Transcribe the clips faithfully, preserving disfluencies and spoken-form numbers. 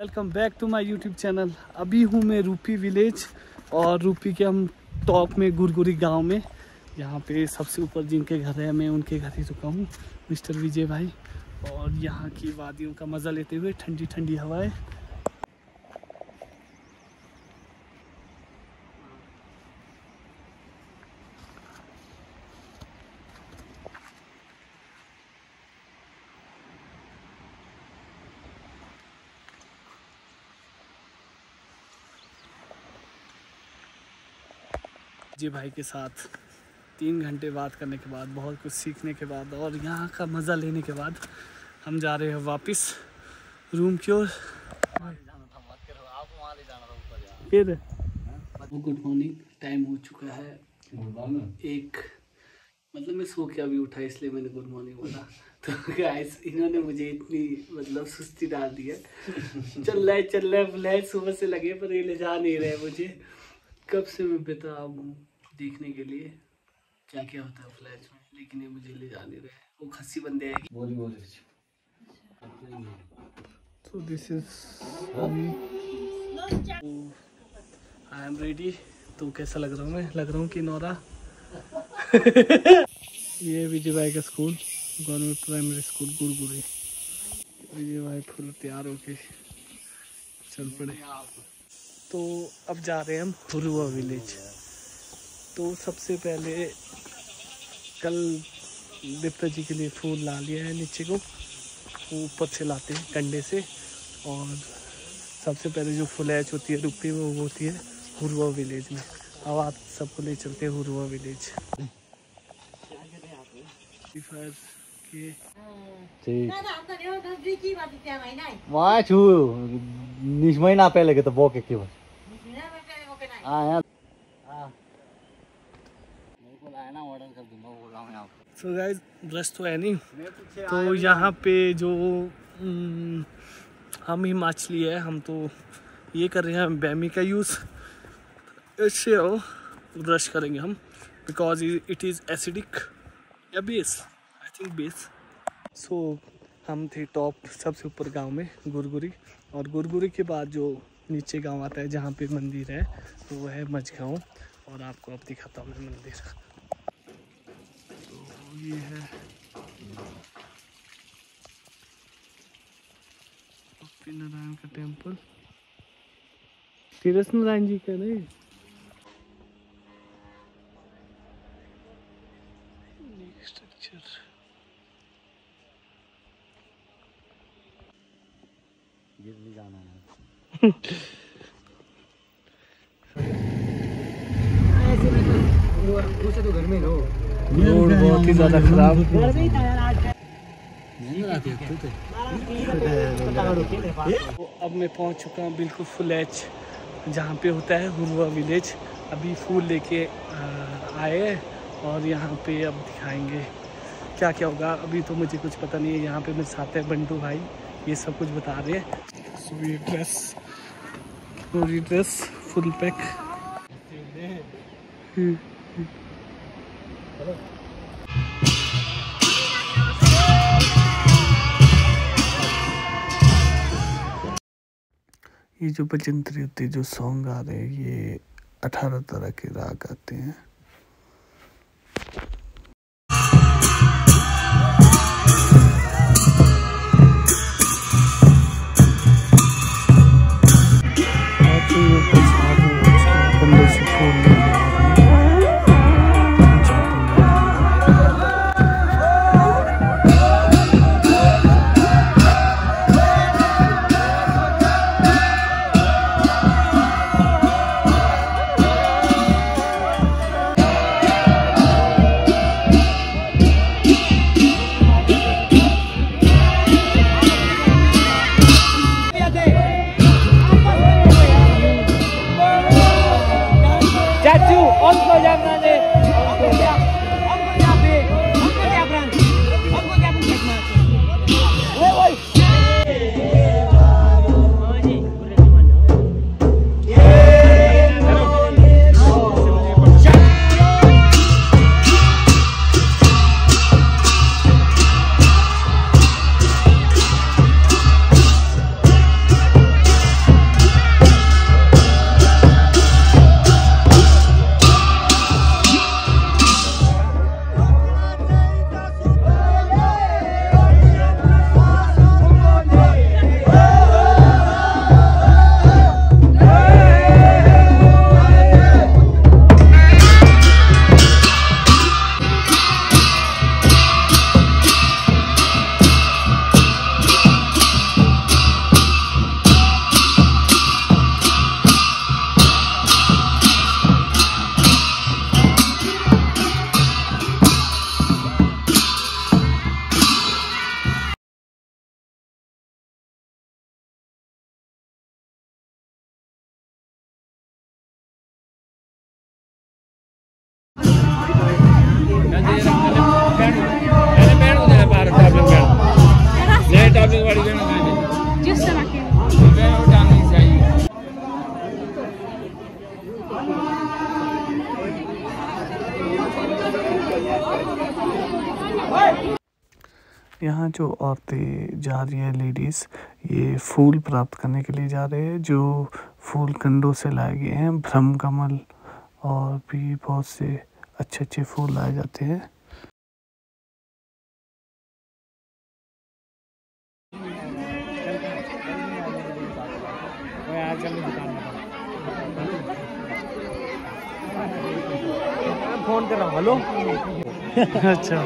Welcome back to my YouTube channel. अभी हूँ मैं रूपी विलेज और रूपी के हम टॉप में गुरगुरी गांव में। यहाँ पे सबसे ऊपर जिनके घर है मैं उनके घर ही रुका हूँ, मिस्टर विजय भाई। और यहाँ की वादियों का मज़ा लेते हुए ठंडी ठंडी हवाएं। जी भाई के साथ तीन घंटे बात करने के बाद, बहुत कुछ सीखने के बाद और यहाँ का मज़ा लेने के बाद हम जा रहे हैं वापस रूम की ओर। फिर गुड मॉर्निंग, टाइम हो चुका है एक, मतलब मैं सो के अभी उठा इसलिए मैंने गुड मॉर्निंग बोला। तो गाइस इन्होंने मुझे इतनी मतलब सुस्ती डाल दी है। चल रहा है चल रहा है फ्लैश सुबह से लगे पर ये ले जा नहीं रहे मुझे। कब से मैं बेताब हूँ देखने के लिए क्या क्या होता है फ्लैश में, लेकिन ये मुझे ले जा नहीं रहे। वो खस्सी बंदे हैं। बोली बोली तो this is I am ready. तो कैसा लग रहा हूँ मैं? लग रहा हूँ कि नौरा। ये विजय भाई का school, government primary school Gurguri. Vijay भाई फुल तैयार होके चल पड़े। तो अब जा रहे हैं हम हुरुआ विलेज। तो सबसे पहले कल देवता जी के लिए फूल ला लिया है नीचे को, वो ऊपर से लाते हैं कंडे से। और सबसे पहले जो फुलैच होती है रुपी वो होती है हुरुआ विलेज में। अब आप सबको ले चलते हैं हुरुआ विलेज। वहाँ छु निस महीना पहले के तो बोके के बस हाँ यार सो गाइस ब्रश तो है नहीं, तो यहाँ पे जो हम हिमाचली है, हम तो ये कर रहे हैं बैमी का यूज़। इससे ब्रश करेंगे हम बिकॉज इट इज़ एसिडिक या base, I think base. So हम थे टॉप सबसे ऊपर गांव में गुरगुरी, और गुरगुरी के बाद जो नीचे गांव आता है जहाँ पे मंदिर है तो वो है मझगांव। और आपको अब दिखाता हूँ मैं मंदिर। तो ये है लक्ष्मी नारायण का टेम्पल, तीरथ नारायण जी का नहीं, स्ट्रक्चर। गिरनी जाना है। तो घर में लो। रोड बहुत ही ज्यादा खराब। तो अब मैं पहुंच चुका हूँ बिल्कुल फुल एच जहाँ पे होता है हुरुआ विलेज। अभी फूल लेके आए और यहाँ पे अब दिखाएंगे क्या क्या होगा। अभी तो मुझे कुछ पता नहीं है। यहाँ पे मेरे साथ है बंटू भाई, ये सब कुछ बता रहे हैं। पूरी ड्रेस पूरी ड्रेस फुल पैक। ये जो बजंतरी होती है, जो सॉन्ग आ रहे हैं, ये अठारह तरह के राग आते हैं। यहाँ जो औरतें जा रही है, लेडीज़, ये फूल प्राप्त करने के लिए जा रहे हैं जो फूल कंडों से लाए गए हैं। ब्रह्म कमल और भी बहुत से अच्छे अच्छे फूल लाए जाते हैं। फोन कर रहा हूँ। हेलो। अच्छा,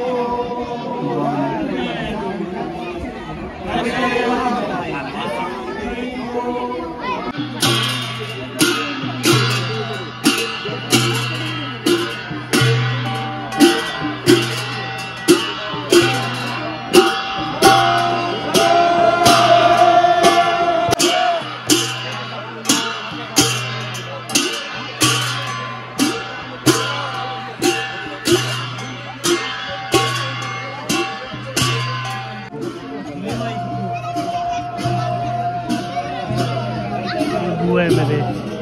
हुआ है मेरे।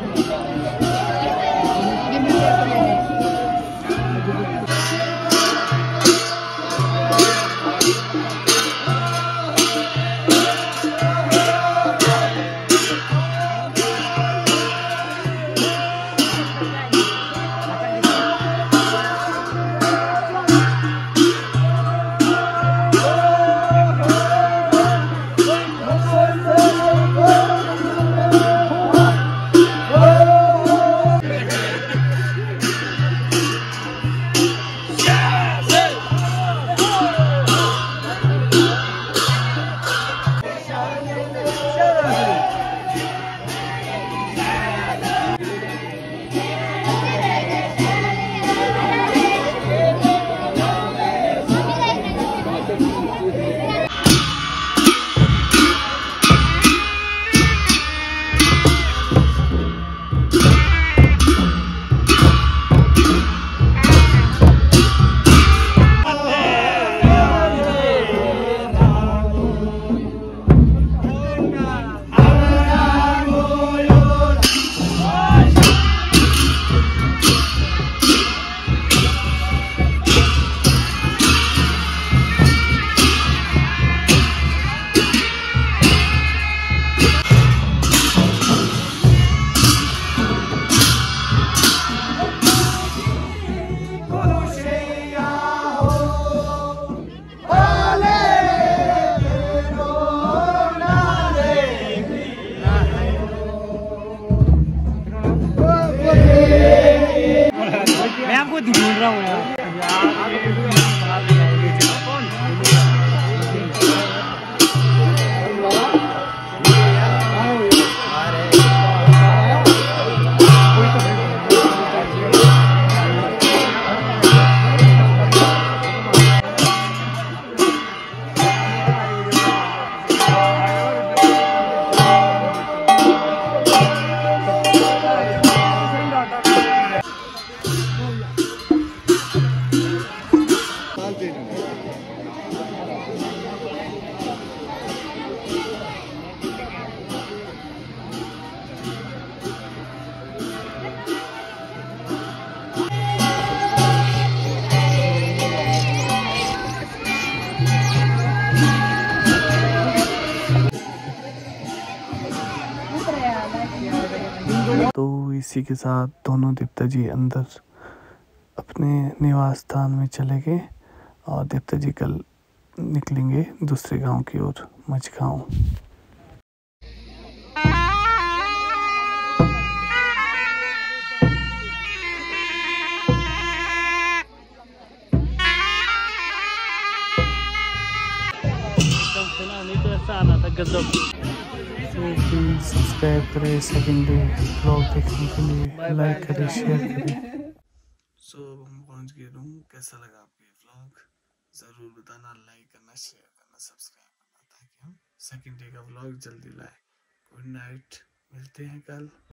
ढूंढ रहा हूँ यार। तो इसी के साथ दोनों देवता जी अंदर अपने निवास स्थान में चले गए और देवता जी कल निकलेंगे दूसरे गांव की ओर, मझगांव। नहीं तो ऐसा आना था गजब। सब्सक्राइब करें सेकंड डे ब्लॉग देखने के लिए, लाइक करें, शेयर करें। सो so, हम पहुंच गए रूम। कैसा लगा आपको ये व्लॉग ज़रूर बताना, लाइक करना, शेयर करना, सब्सक्राइब करना, ताकि हम सेकंड डे का व्लॉग जल्दी लाए। गुड नाइट, मिलते हैं कल।